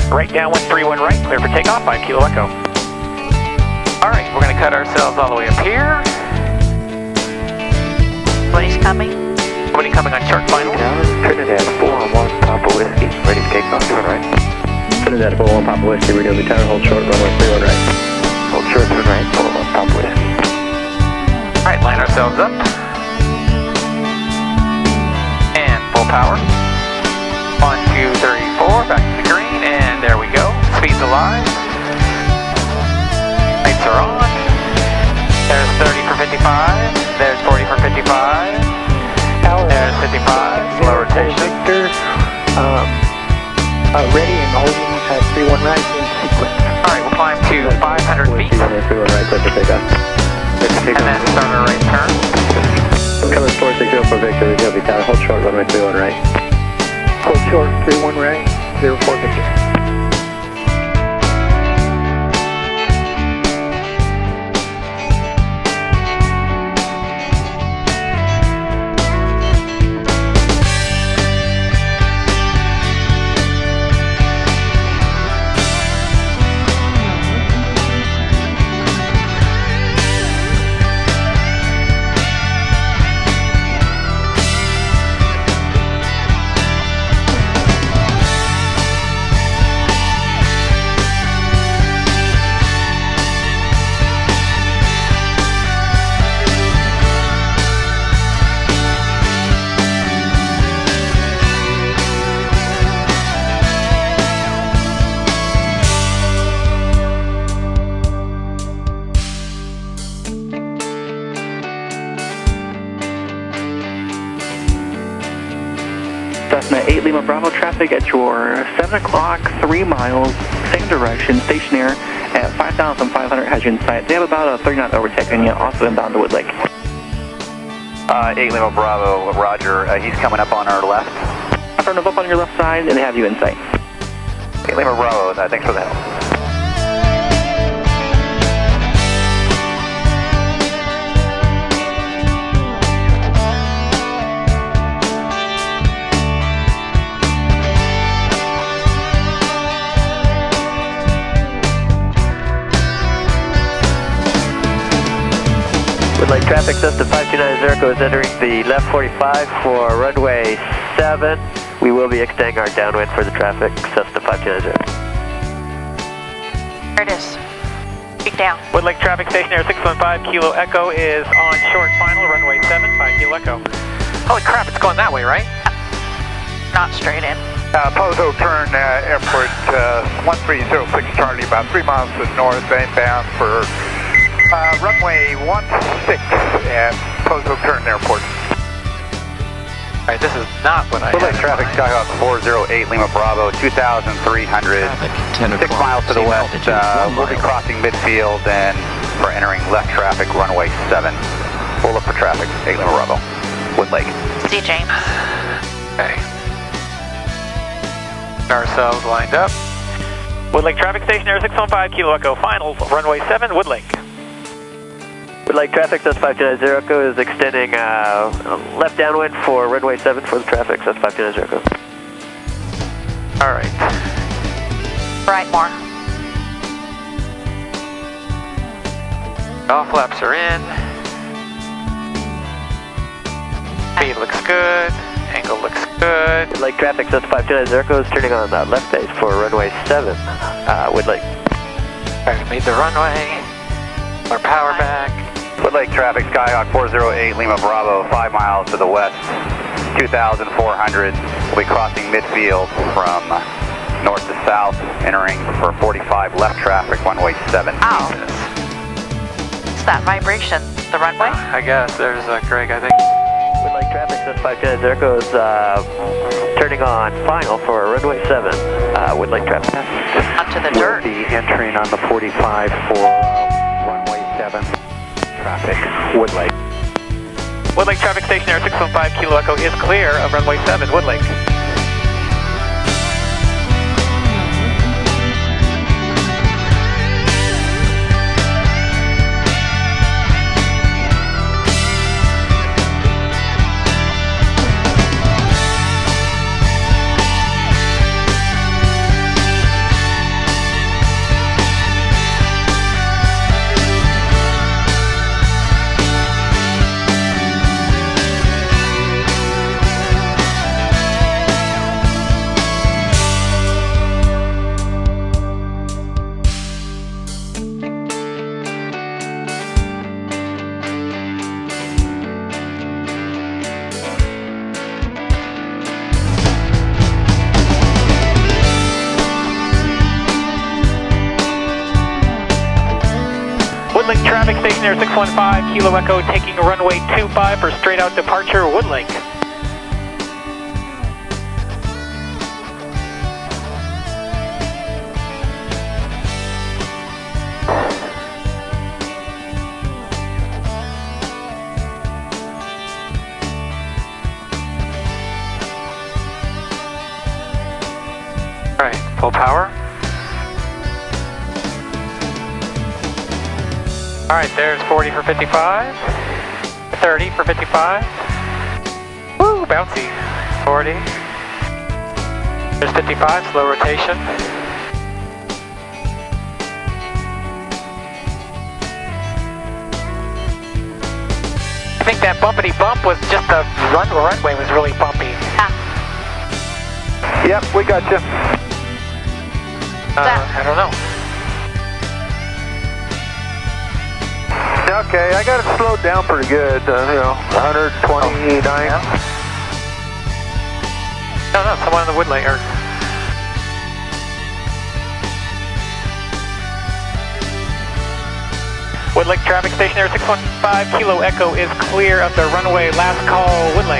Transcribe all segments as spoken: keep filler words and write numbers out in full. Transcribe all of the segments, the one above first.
Right downwind three one right, clear for takeoff, five Kilo Echo. Alright, we're going to cut ourselves all the way up here. Nobody's coming. Nobody coming on short final. Trinidad four one Papa Whiskey, ready to take off, turn right. Trinidad four one Papa Whiskey, radio retire, hold short, runway three one right. Hold short, turn right, four one Papa Whiskey. Alright, line ourselves up. And full power. One, two, three, four, back to the green, and there we go. Speed's alive. Lights are on. There's thirty for fifty-five. There's forty for fifty-five. There's fifty-five. Slow rotation. Victor, um, uh, ready and holding at three one right in sequence. Alright, we'll climb to five hundred feet. three one right, clear for takeoff. And then start our right turn. Coming four six zero for Victor, radio retire, hold short, runway three one right. Hold short, three one right, zero four Victor. Cessna eight Lima Bravo traffic at your seven o'clock, three miles, same direction, stationary at five thousand five hundred has you in sight. They have about a thirty knot overtake on you, also inbound to Woodlake. Uh, eight Lima Bravo, Roger, uh, he's coming up on our left. Front of up on your left side, and they have you in sight. eight Lima Bravo, uh, thanks for the help. Woodlake traffic, Cessna five two nine zero is entering the left forty-five for runway seven. We will be extending our downwind for the traffic, Cessna five two nine zero. There it is. Speak down. Woodlake traffic station air six one five Kilo Echo is on short final, runway seven, five Kilo Echo. Holy crap, it's going that way, right? Not straight in. Uh, Pozo turn, uh, airport uh, one three zero six Charlie, about three miles to the north, inbound for uh, runway one six and Pozo turn airport. Alright, this is not what I Woodlake had. traffic, Skyhawk four zero eight Lima Bravo, two thousand three hundred, six miles to the west. Uh, we'll be crossing midfield and we're entering left traffic, runway seven. We'll look for traffic, eight Lima Bravo, Woodlake. See James. Okay. Get ourselves lined up. Woodlake traffic station air six one five Kilo Echo final, runway seven, Woodlake. Woodlake traffic, Cessna five two nine zero is extending uh, left downwind for runway seven for the traffic, Cessna five two nine zero. Alright. Right more. All flaps are in. Speed looks good. Angle looks good. Woodlake traffic, Cessna five two nine zero is turning on that left base for runway seven, uh, Woodlake. Alright, we made the runway. Our power back. Woodlake traffic, Skyhawk four zero eight Lima Bravo, five miles to the west, two thousand four hundred. We'll be crossing midfield from north to south, entering for forty-five left traffic, runway seven. Ow. It's that vibration. The runway? I guess there's uh, Greg, I think. Woodlake traffic, Cessna five two nine zero is uh, turning on final for runway seven, uh, Woodlake traffic. Onto the dirt. We'll be entering on the forty-five for uh, runway seven. Traffic, Woodlake. Woodlake traffic station air six one five Kilo Echo is clear of runway seven, Woodlake. Woodlake traffic, station air six one five, Kilo Echo, taking runway two five for straight out departure, Woodlake. Alright, full power. Alright, there's forty for fifty-five, thirty for fifty-five, woo, bouncy, forty, there's fifty-five, slow rotation, I think that bumpity bump was just the run runway was really bumpy. Ah. Yep, we got you. Uh, I don't know. Okay, I got it slowed down pretty good, uh, you know, one twenty-nine. Oh, yeah. No, no, someone on the Woodlake, or... Woodlake traffic, station air six one five, Kilo Echo is clear of the runway, last call, Woodlake.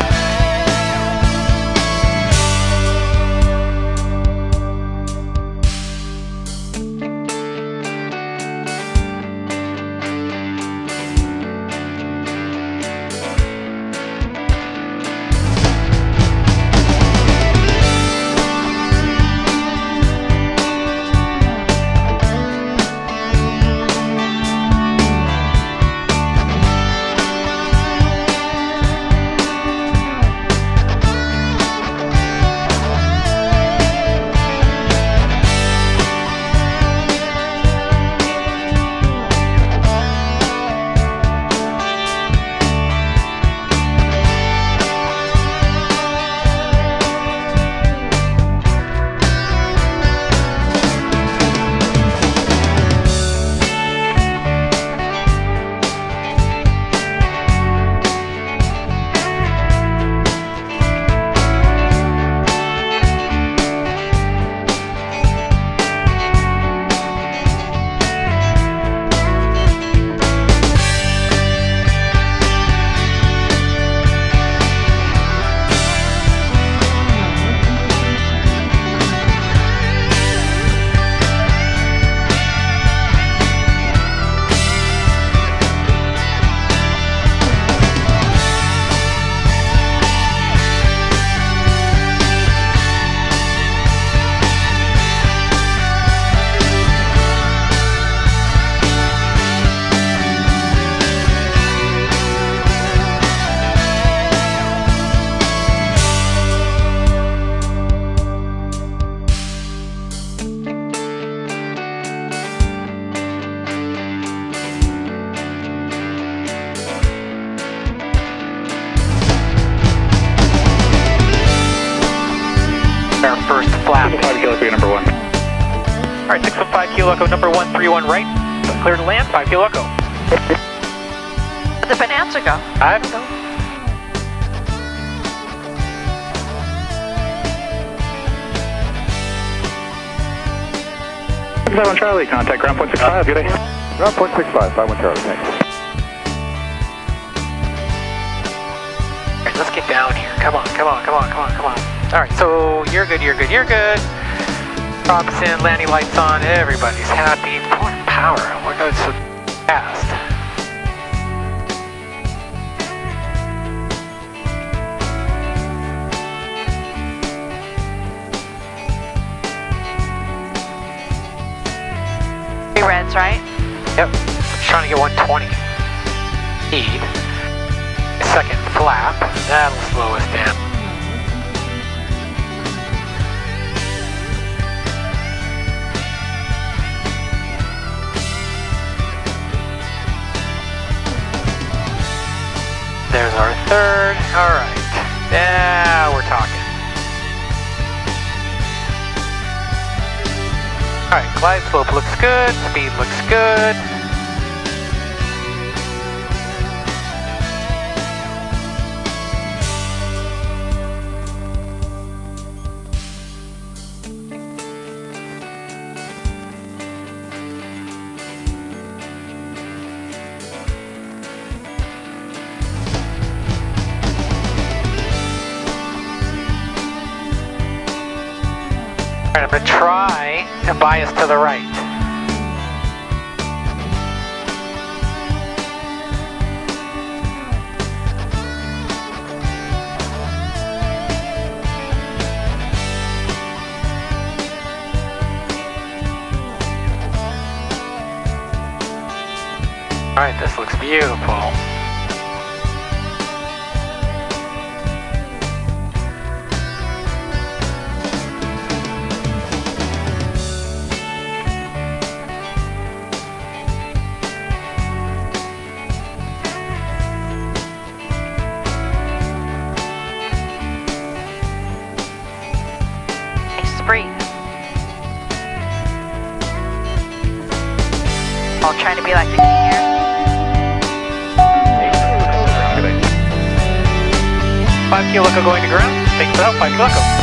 Our first flap. five Kilo Echo, number one. Alright, six one five, Kilo Echo, number one, three one right. Clear to land, five Kilo Echo. Where'd the Bonanza go? I don't know. five one Charlie, contact ground point six five, good day. Ground point six five, five one Charlie, thanks. Alright, let's get down here. Come on, come on, come on, come on, come on. Alright, so you're good, you're good, you're good. Props in, landing lights on, everybody's happy. Point power, we're going so fast. Three reds, right? Yep, trying to get one twenty. Speed. Second flap, that'll slow us down. There's our third. All right. Now we're talking. All right. Glide slope looks good. Speed looks good. high and bias to the right. Alright, this looks beautiful. Breathe. I'll try to be like the king here. five kilo going to ground. Take it out, five kilo.